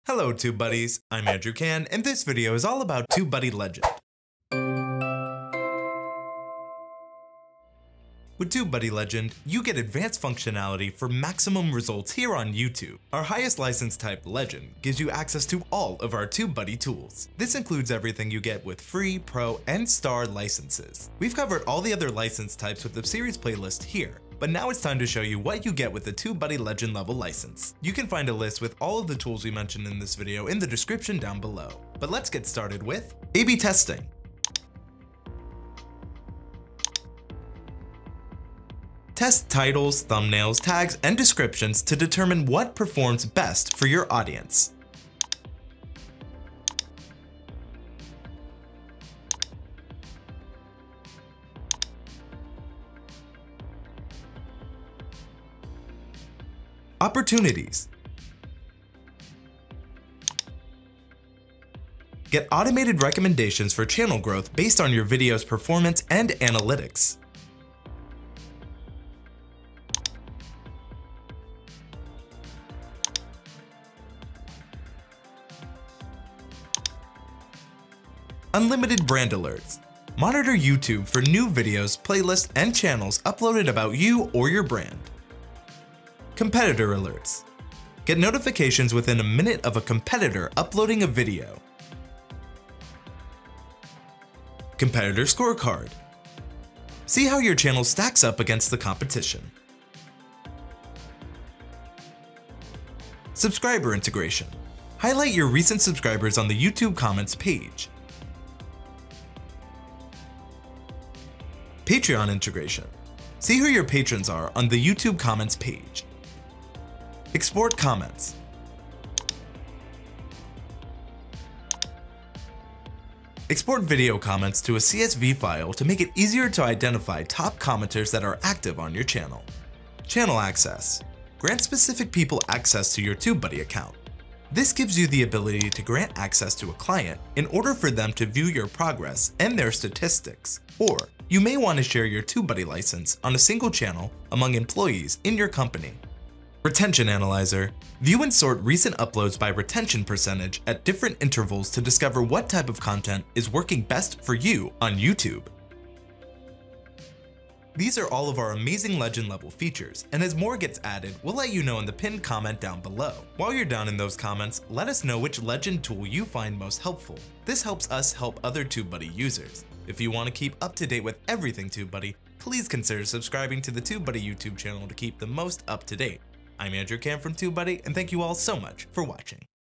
Hello TubeBuddies, I'm Andrew Can, and this video is all about Tubebuddy Legend. With Tubebuddy Legend, you get advanced functionality for maximum results here on YouTube. Our highest license type, Legend, gives you access to all of our Tubebuddy tools. This includes everything you get with free, pro, and star licenses. We've covered all the other license types with the series playlist here, but now it's time to show you what you get with the Tubebuddy Legend level license. You can find a list with all of the tools we mentioned in this video in the description down below. But let's get started with A/B testing. Test titles, thumbnails, tags, and descriptions to determine what performs best for your audience. Opportunities. Get automated recommendations for channel growth based on your video's performance and analytics. Unlimited brand alerts. Monitor YouTube for new videos, playlists, and channels uploaded about you or your brand. Competitor alerts. Get notifications within a minute of a competitor uploading a video. Competitor scorecard. See how your channel stacks up against the competition. Subscriber integration. Highlight your recent subscribers on the YouTube comments page. Patreon integration. See who your patrons are on the YouTube comments page. Export comments. Export video comments to a CSV file to make it easier to identify top commenters that are active on your channel. Channel access. Grant specific people access to your Tubebuddy account. This gives you the ability to grant access to a client in order for them to view your progress and their statistics. Or you may want to share your Tubebuddy license on a single channel among employees in your company. Retention Analyzer. View and sort recent uploads by retention percentage at different intervals to discover what type of content is working best for you on YouTube. These are all of our amazing Legend level features, and as more gets added, we'll let you know in the pinned comment down below. While you're down in those comments, let us know which Legend tool you find most helpful. This helps us help other Tubebuddy users. If you want to keep up to date with everything Tubebuddy, please consider subscribing to the Tubebuddy YouTube channel to keep the most up to date. I'm Andrew Cam from Tubebuddy, and thank you all so much for watching.